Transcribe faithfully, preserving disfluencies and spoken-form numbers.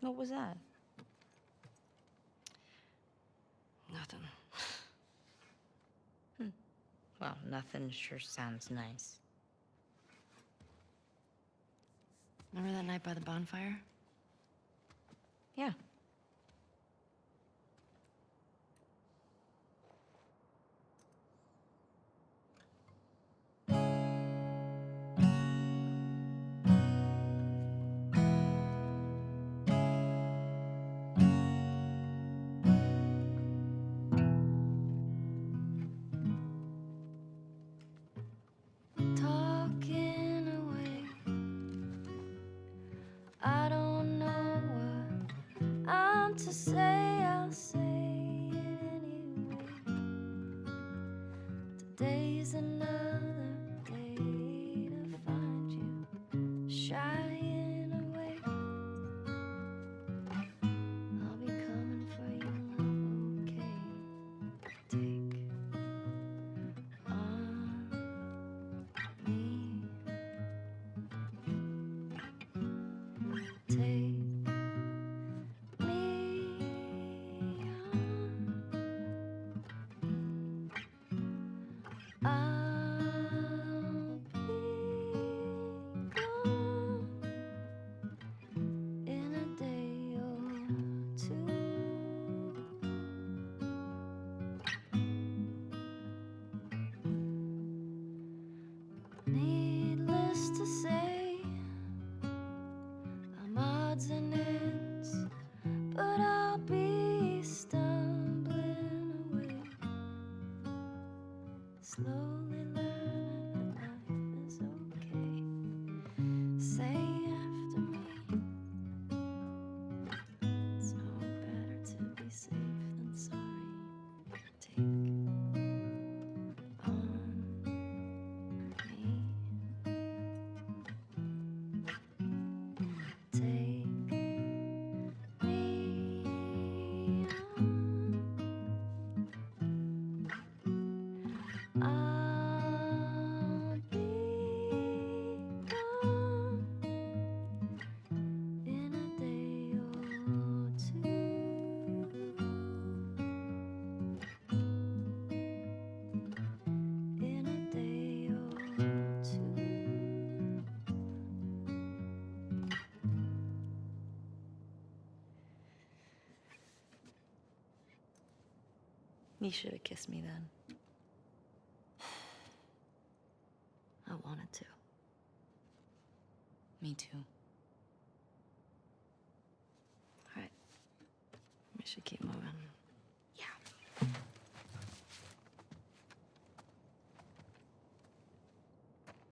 What was that? Nothing. Hmm. Well, nothing sure sounds nice. Remember that night by the bonfire? Yeah. Talking away. I don't know what I'm to say. I'll say it anyway. Today's another day to find you shying away. I'll be coming for you, love, okay? Take on me. Take me on. I'll be gone in a day or two. Needless to say, I'm odds and ends, but I'll be stumbling away, slowly learning that life is okay. Say after me, it's no better to be safe than sorry. Take on me. Take me on. I'll be gone in a day or two. In a day or two. You should have kissed me then. I wanted to. Me too. All right. We should keep moving. Yeah.